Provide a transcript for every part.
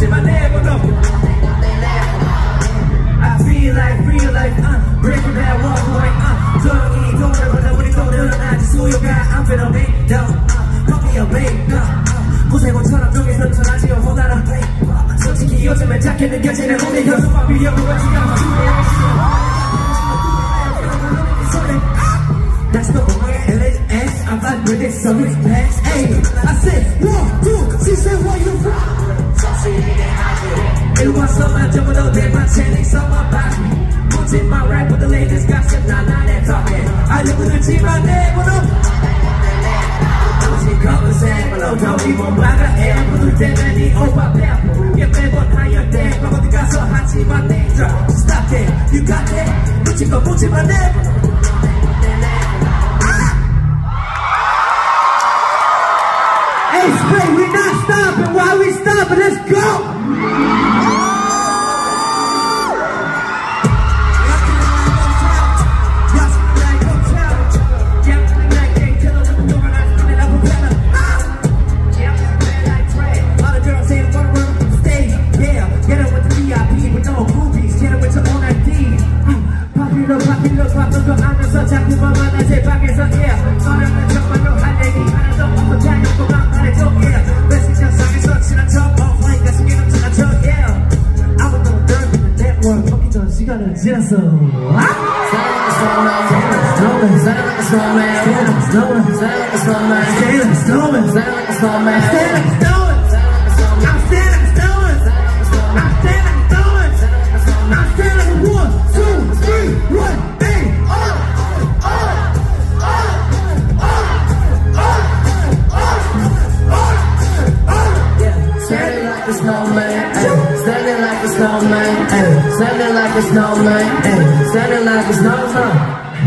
묻지마 never know. I feel like breaking that wall point. 조용히 돌아보다 우리 또 늘어나지 수요가 안 페노메인 커피 어베인 고생고처럼 종에서 전하지 원하는 솔직히 요즘엔 작게 느껴지는 몸이 현수와 비교가 지금 That's the way LS I'm like with this so it's past. Hey, I said 1, 2, she said where you from? It was so much of a day my channel so much back. Putting my rap with the latest gossip, not that talking. I live with the team I never know. I'm conversation, but don't even bother. I'm with them and the over get me what higher than. I'm going to go so hot, see my name drop. Stop it, you got that? But you go put my name. Hey, spray, we're not stopping. Why we stopping? Let's go! 지났어. Standing like a snowman, ayy, standing like a snowman.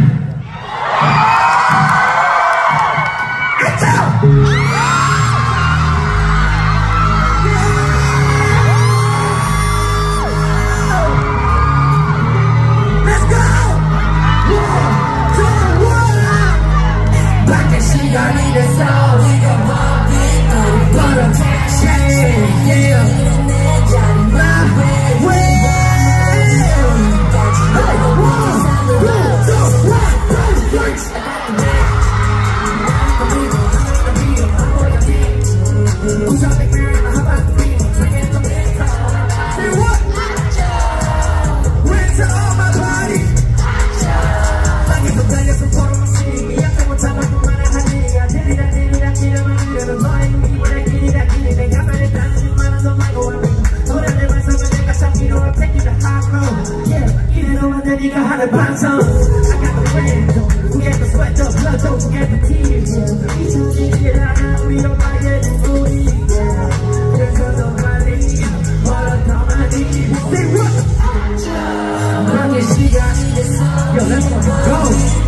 Let's go! 1, 2, 1. Black and she got me the soul. We gon' bump it, but I'm cash, yeah. I got the brand, don't forget the sweat, the blood, don't forget the tears. Each of these shit I know, we don't like it, it's booty. There's a nobody, what a comedy. Say what? Rocket, she got this. Yo, let's go.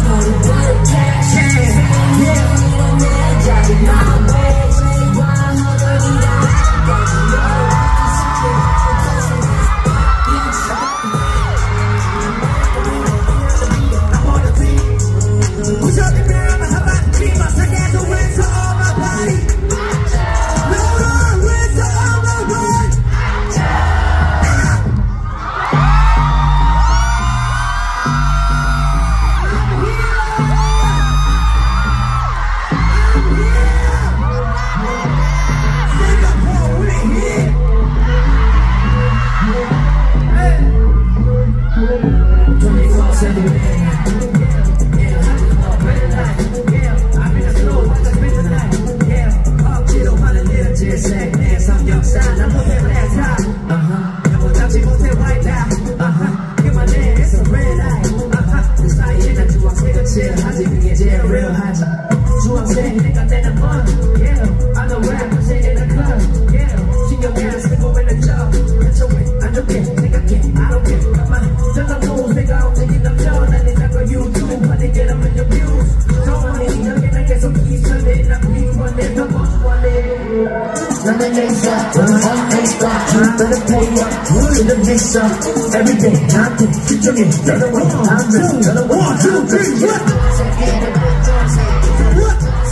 Every day, nothing, future me, the way, I'm just, the 1, 2, 3, what?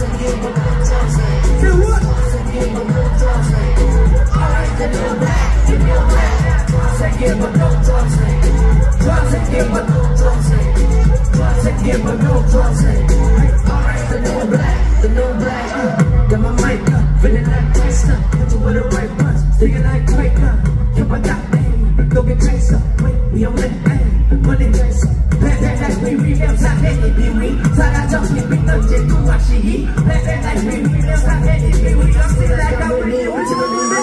Say what? running like Chrysler, hit you with the right punch, thinking like Quaker. Keep my dot name, go get tracer. Wait, we on that thing, money tracer. Black like we real, top heavy, be we. Saga jump, we big up, jet, do what she eat. Black like we real, top heavy, be we. I'm still like I'm with you, what you gonna do?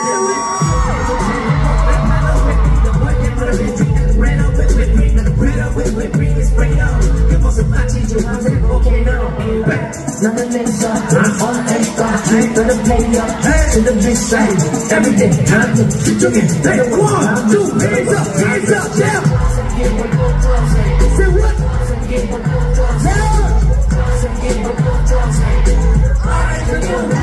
Red up with green, spray on. Give us some hot cheese, you want it, volcano. Nothing is up, on extra, better pay up to the big side. Every day, I'm doing Take 1, 2, hands up, down. Say what? Down.